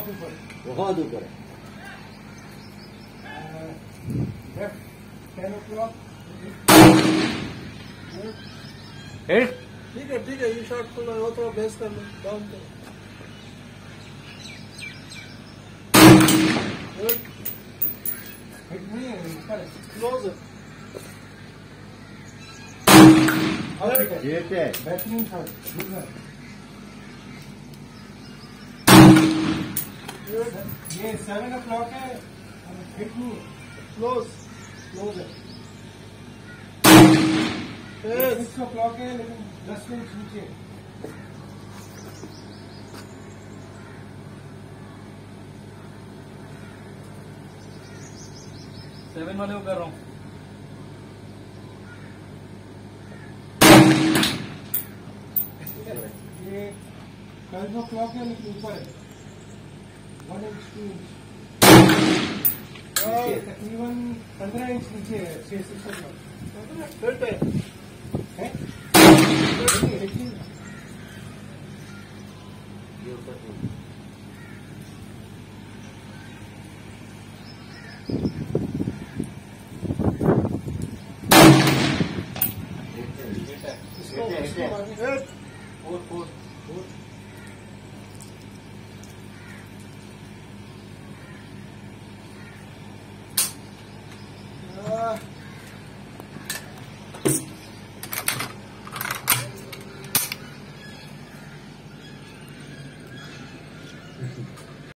बहुत ऊपर, बहुत ऊपर है। 10 o'clock। हिट। ठीक है, ये शॉट खुला हो तो बेस कर लो, डाउन करो। हिट नहीं है, ऊपर है, क्लोज है। ये बेहतरीन शॉट। ये 7 o'clock है, हिट नहीं है, क्लोज है। 6 o'clock है लेकिन 10 मिनट नीचे। सेवन वाले को कर रहा हूँ। ये 12 o'clock है लेकिन ऊपर है, 1 इंच 2 इंच, तकरीबन 15 इंच नीचे है। 6 o'clock है। इसको 4